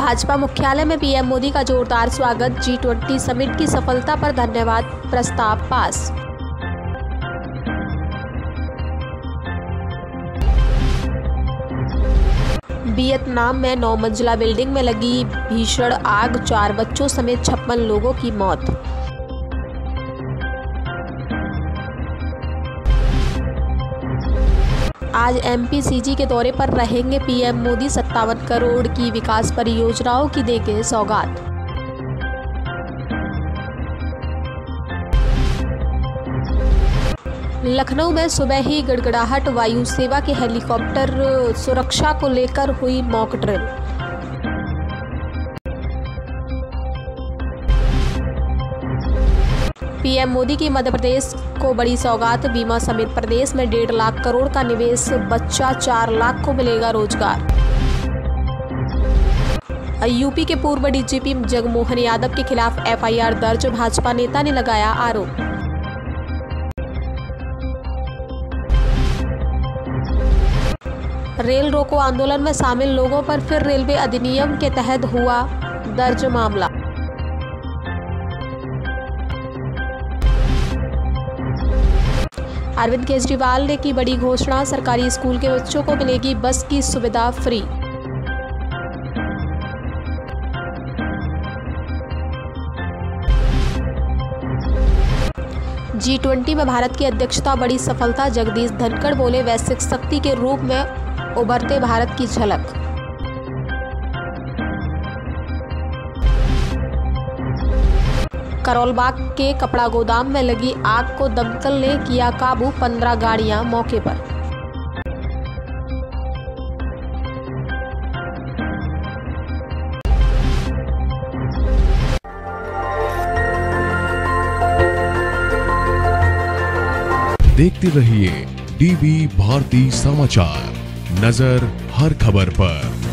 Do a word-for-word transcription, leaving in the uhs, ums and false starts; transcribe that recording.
भाजपा मुख्यालय में पीएम मोदी का जोरदार स्वागत। जी ट्वेंटी समिट की सफलता पर धन्यवाद प्रस्ताव पास। वियतनाम में नौ मंजिला बिल्डिंग में लगी भीषण आग, चार बच्चों समेत छप्पन लोगों की मौत। आज एमपीसीजी के दौरे पर रहेंगे पीएम मोदी। सत्तावन करोड़ की विकास परियोजनाओं की देंगे सौगात। लखनऊ में सुबह ही गड़गड़ाहट, वायु सेवा के हेलीकॉप्टर सुरक्षा को लेकर हुई मॉक ड्रिल। पीएम मोदी की मध्य प्रदेश को बड़ी सौगात। बीमा समेत प्रदेश में डेढ़ लाख करोड़ का निवेश, बच्चा चार लाख को मिलेगा रोजगार। यूपी के पूर्व डीजीपी जगमोहन यादव के खिलाफ एफआईआर दर्ज, भाजपा नेता ने लगाया आरोप। रेल रोको आंदोलन में शामिल लोगों पर फिर रेलवे अधिनियम के तहत हुआ दर्ज मामला। अरविंद केजरीवाल ने की बड़ी घोषणा, सरकारी स्कूल के बच्चों को मिलेगी बस की सुविधा फ्री। जी ट्वेंटी में भारत की अध्यक्षता बड़ी सफलता, जगदीश धनखड़ बोले वैश्विक शक्ति के रूप में उभरते भारत की झलक। करोलबाग के कपड़ा गोदाम में लगी आग को दमकल ने किया काबू, पंद्रह गाड़ियां मौके पर। देखते रहिए डीवी भारती समाचार, नजर हर खबर पर।